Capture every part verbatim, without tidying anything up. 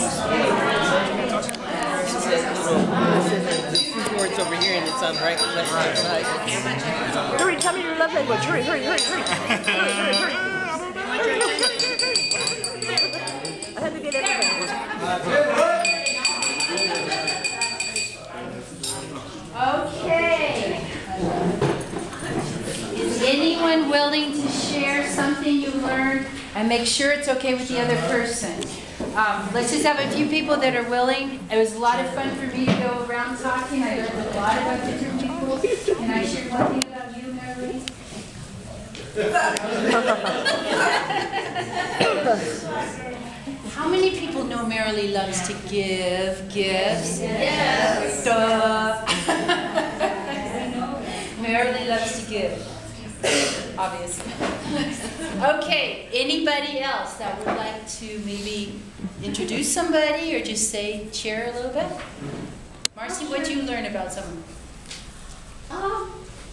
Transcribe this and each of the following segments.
Keyboards over here and it's on right left hand side. Hurry, tell me your love language. Hurry, hurry, hurry, hurry. Hurry, hurry, hurry. I had to get everything. Okay. Is anyone willing to share something you learned and make sure it's okay with the other person? Um, let's just have a few people that are willing. It was a lot of fun for me to go around talking. I learned a lot about different people. Can I share one thing about you, Mary? How many people know Marilee loves to give gifts? Yes. Duh. Marilee loves to give, obviously. Okay, anybody else that would like to maybe introduce somebody or just say, share a little bit? Marcy, what did you learn about someone? Um,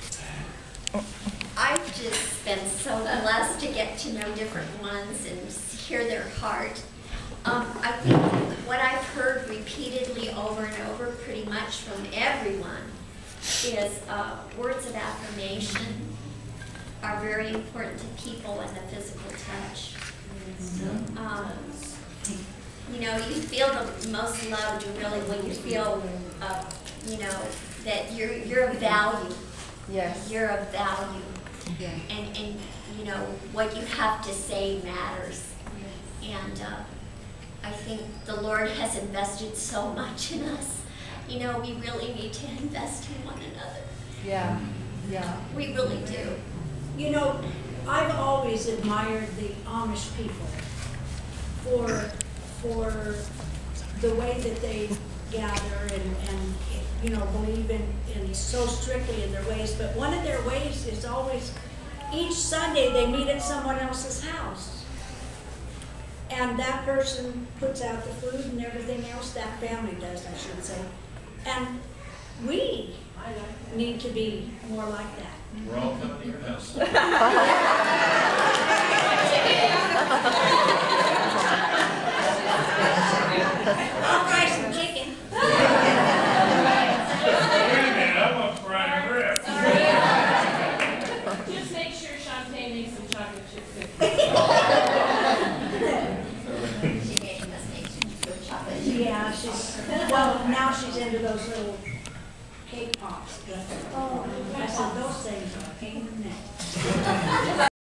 I've just been so blessed to get to know different ones and hear their heart. Um, I think what I've heard repeatedly over and over pretty much from everyone is uh, words of affirmation are very important to people and the physical touch. Um, you know, you feel the most loved really when you feel, uh, you know, that you're you're of value. Yes. You're of value. Yeah. And, and, you know, what you have to say matters. And uh, I think the Lord has invested so much in us. You know, we really need to invest in one another. Yeah, yeah. We really do. You know, I've always admired the Amish people for, for the way that they gather and, and you know, believe in, in so strictly in their ways. But one of their ways is always, each Sunday they meet at someone else's house. And that person puts out the food and everything else, that family does, I should say. And we need to be more like that. We're all coming to your house. I'll fry some chicken. Wait a minute, I want fried ribs. Just make sure Shantae makes some chocolate chip cookies. She made a mistake with chocolate. Yeah, she's, well, now she's into those little cake pops. But, oh, I said, those things are a pain in the neck.